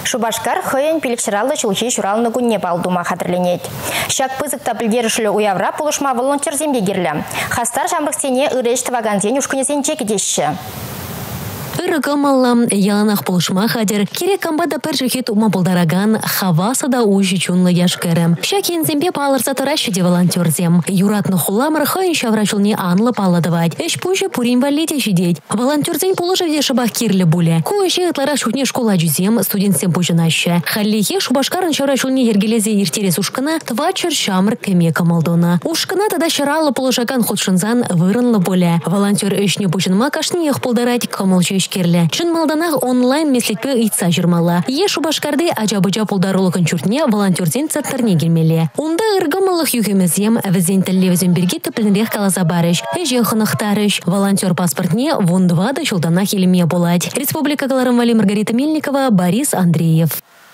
Шубашкар хойен пилікшіралды чулхи шуралны күнне балдума хатырленет. Шак пызыкта білдерішілі уявра пулышма волонтер земге керлі. Хастар жамрықсене ұреш тваганзен ұшкынесен чекедеші. Ырыкамалла яланах полышма хадер, керек камбада першихет ума полдараган, хавасада ужи чунлы яшкерем. Шакин зембе палырса таращиде волонтерзем. Юратны хуламыр хайын шаврачылне анлы палладывать. Эш пуже пурин валите шидеть. Волонтерзен полыжевде шабах кирлі буле. Куэше ытлара шухне школа джузем студентсем пужынаще. Халлихе шубашкарын шаврачылне ергелезе иртерес ушкана твачыр шамр кеме камалдона. Ушкана тада шаралы полышаган ходшынзан вырынлы буле. Волонтер эшне пужынма кашны ех полдарать камылчы Чын малданах онлайн меслетпе ыйтса жырмала. Е Шубашкарды ажабыжа пулдарулықын чуртне волонтерден цаттарне келмеле. Онда ыргамалық юхемезем візен тіллевізен берге тіплінрех каласа барыш. Эже хынықтарыш. Волонтер паспортне вондвада жылданах елеме болать. Республика Галарым Вали Маргарита Мельникова, Борис Андреев.